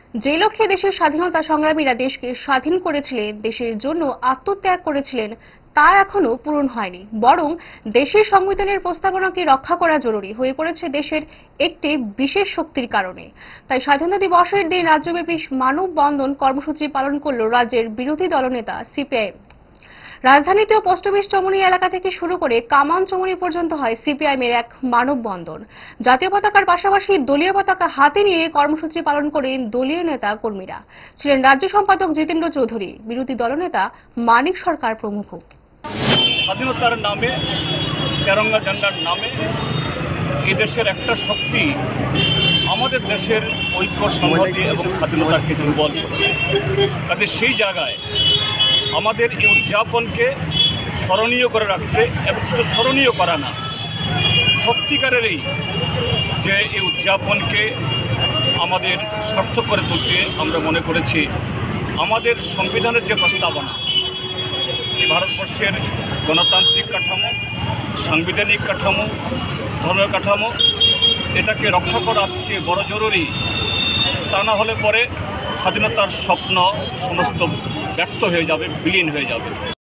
যে লক্ষ্যে দেশের স্বাধীনতা সংগ্রামীরা দেশকে স্বাধীন করেছিলেন, দেশের জন্য আত্মত্যাগ করেছিলেন, তা এখনো পূরণ হয়নি। বরং দেশের সংবিধানের প্রস্তাবনাকে রক্ষা করা জরুরি হয়ে পড়েছে দেশের একটি বিশেষ শক্তির কারণে। তাই স্বাধীনতা দিবসের দিন রাজ্যব্যাপী মানববন্ধন কর্মসূচি পালন করল রাজ্যের বিরোধী দলনেতা সিপিআইএম। রাজধানীতেও পোস্ট অফিস চমুনি এলাকা থেকে শুরু করে কামান চমুনি পর্যন্ত হয় সিপিআইএমের এক মানববন্ধন। জাতীয় পতাকার পাশাপাশি দলীয় পতাকা হাতে নিয়ে কর্মসূচি পালন করেন দলীয় নেতা কর্মীরা। ছিলেন রাজ্য সম্পাদক জিতেন্দ্র চৌধুরী, বিরোধী দলনেতা মানিক সরকার প্রমুখ। স্বাধীনতার নামে, তেরঙ্গা ঝান্ডার নামে এই দেশের একটা শক্তি আমাদের দেশের ঐক্য, সংহতি এবং স্বাধীনতাকে দুর্বল করছে। কাজে সেই জায়গায় আমাদের এই উদযাপনকে স্মরণীয় করে রাখতে এবং শুধু স্মরণীয় করা না, সত্যিকারেরই যে এই উদযাপনকে আমাদের সার্থক করে তুলতে আমরা মনে করেছি আমাদের সংবিধানের যে প্রস্তাবনা, এই ভারতবর্ষের গণতান্ত্রিক কাঠামো, সাংবিধানিক কাঠামো, ধর্মীয় কাঠামো, এটাকে রক্ষা করা আজকে বড় জরুরি। তা না হলে পরে স্বাধীনতার স্বপ্ন সমস্ত ব্যর্থ হয়ে যাবে, বিলীন হয়ে যাবে।